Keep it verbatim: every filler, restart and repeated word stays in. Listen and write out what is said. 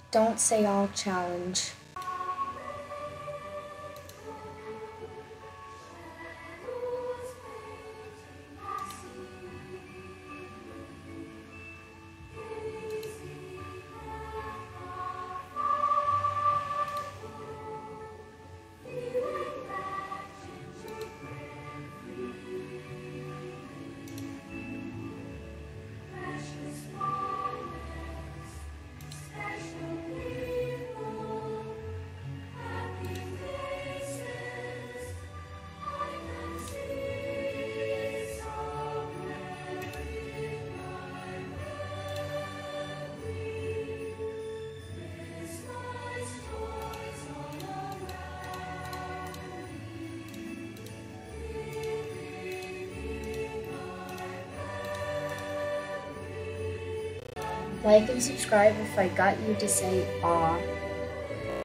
Don't say all challenge. Like and subscribe if I got you to say "aw."